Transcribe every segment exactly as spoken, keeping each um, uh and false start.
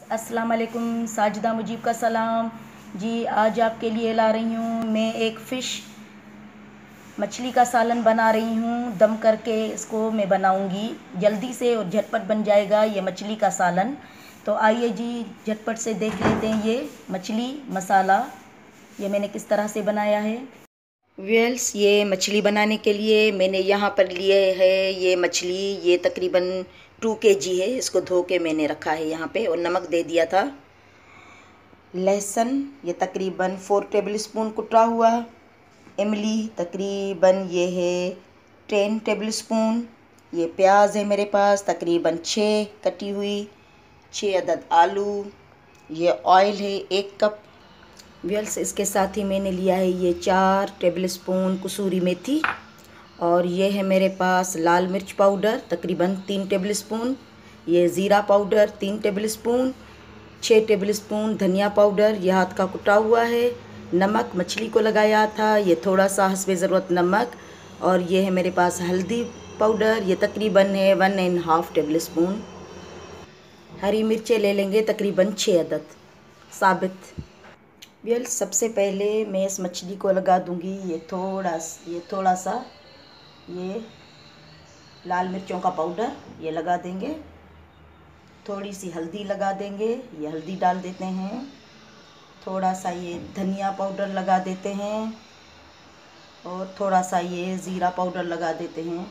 अस्सलाम वालेकुम, साजिदा मुजीब का सलाम जी। आज आपके लिए ला रही हूँ मैं एक फ़िश मछली का सालन बना रही हूँ। दम करके इसको मैं बनाऊँगी, जल्दी से और झटपट बन जाएगा ये मछली का सालन। तो आइए जी झटपट से देख लेते हैं ये मछली मसाला ये मैंने किस तरह से बनाया है। वेल्स ये मछली बनाने के लिए मैंने यहाँ पर लिए है ये मछली, ये तकरीबन टू के जी है। इसको धो के मैंने रखा है यहाँ पे और नमक दे दिया था। लहसुन ये तकरीबन फोर टेबल स्पून कुटा हुआ। इमली तकरीबन ये है टेन टेबल स्पून। ये प्याज है मेरे पास तकरीबन छः कटी हुई। छः अदद आलू। ये ऑयल है एक कप। वेल्स इसके साथ ही मैंने लिया है ये चार टेबल स्पून कसूरी मेथी। और ये है मेरे पास लाल मिर्च पाउडर तकरीबन तीन टेबल स्पून। ये ज़ीरा पाउडर तीन टेबल स्पून। छः टेबल स्पून धनिया पाउडर ये हाथ का कुटा हुआ है। नमक मछली को लगाया था, ये थोड़ा सा हस्बे ज़रूरत नमक। और ये है मेरे पास हल्दी पाउडर, ये तकरीबन है one and half tablespoon. हरी मिर्चें ले लेंगे तकरीबन छः अदद साबित। वेल सबसे पहले मैं इस मछली को लगा दूंगी ये थोड़ा ये थोड़ा सा ये लाल मिर्चों का पाउडर ये लगा देंगे। थोड़ी सी हल्दी लगा देंगे, ये हल्दी डाल देते हैं। थोड़ा सा ये धनिया पाउडर लगा देते हैं और थोड़ा सा ये ज़ीरा पाउडर लगा देते हैं।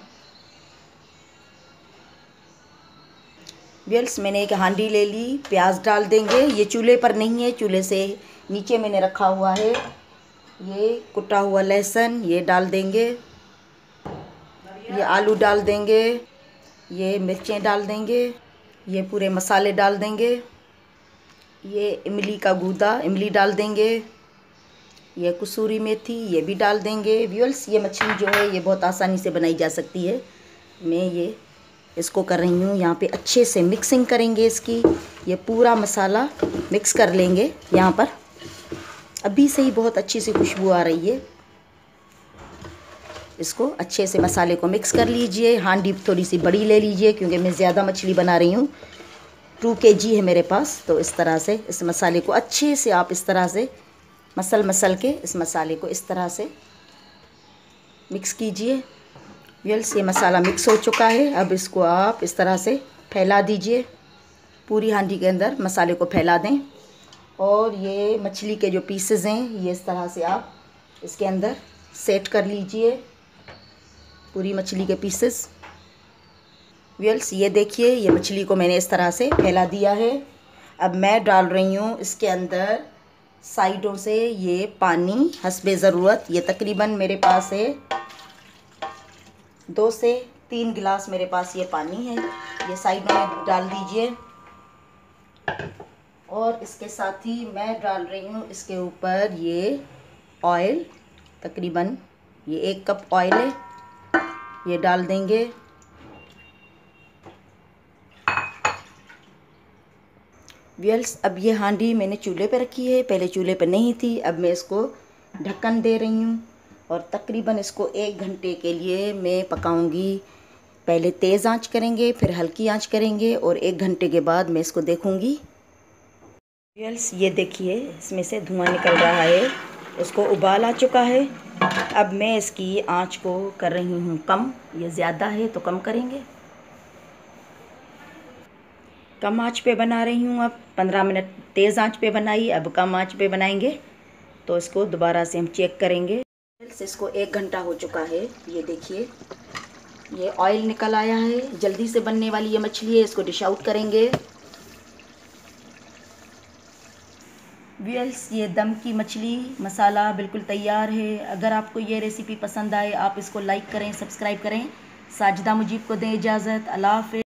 वेल्स मैंने एक हांडी ले ली, प्याज डाल देंगे। ये चूल्हे पर नहीं है, चूल्हे से नीचे मैंने रखा हुआ है। ये कुटा हुआ लहसुन ये डाल देंगे। ये आलू डाल देंगे। ये मिर्चें डाल देंगे। ये पूरे मसाले डाल देंगे। ये इमली का गूदा इमली डाल देंगे। ये कसूरी मेथी ये भी डाल देंगे। व्यूअर्स ये मछली जो है ये बहुत आसानी से बनाई जा सकती है। मैं ये इसको कर रही हूँ, यहाँ पे अच्छे से मिक्सिंग करेंगे इसकी। ये पूरा मसाला मिक्स कर लेंगे यहाँ पर। अभी से ही बहुत अच्छी सी खुशबू आ रही है। इसको अच्छे से मसाले को मिक्स कर लीजिए। हांडी थोड़ी सी बड़ी ले लीजिए क्योंकि मैं ज़्यादा मछली बना रही हूँ। टू के जी है मेरे पास। तो इस तरह से इस मसाले को अच्छे से आप इस तरह से मसल मसल के इस मसाले को इस तरह से मिक्स कीजिए। वेल्स ये मसाला मिक्स हो चुका है। अब इसको आप इस तरह से फैला दीजिए। पूरी हांडी के अंदर मसाले को फैला दें। और ये मछली के जो पीसेस हैं ये इस तरह से आप इसके अंदर सेट कर लीजिए, पूरी मछली के पीसेस। वेल्स ये देखिए ये मछली को मैंने इस तरह से फैला दिया है। अब मैं डाल रही हूँ इसके अंदर साइडों से ये पानी हस्बे ज़रूरत। ये तकरीबन मेरे पास है दो से तीन गिलास मेरे पास ये पानी है। ये साइडों में डाल दीजिए। और इसके साथ ही मैं डाल रही हूँ इसके ऊपर ये ऑयल तकरीबन ये एक कप ऑयल है ये डाल देंगे। वेल्स अब ये हांडी मैंने चूल्हे पे रखी है, पहले चूल्हे पे नहीं थी। अब मैं इसको ढक्कन दे रही हूँ और तकरीबन इसको एक घंटे के लिए मैं पकाऊंगी। पहले तेज़ आंच करेंगे, फिर हल्की आंच करेंगे और एक घंटे के बाद मैं इसको देखूंगी। वेल्स ये देखिए इसमें से धुआं निकल रहा है, इसको उबाल आ चुका है। अब मैं इसकी आंच को कर रही हूँ कम। ये ज़्यादा है तो कम करेंगे। कम आंच पे बना रही हूँ। अब पंद्रह मिनट तेज़ आंच पे बनाई, अब कम आंच पे बनाएंगे। तो इसको दोबारा से हम चेक करेंगे। इसको एक घंटा हो चुका है। ये देखिए ये ऑयल निकल आया है। जल्दी से बनने वाली ये मछली है। इसको डिश आउट करेंगे। व्यूअर्स ये दम की मछली मसाला बिल्कुल तैयार है। अगर आपको ये रेसिपी पसंद आए आप इसको लाइक करें, सब्सक्राइब करें। साजिदा मुजीब को दें इजाज़त। अल्लाह हाफ़िज़।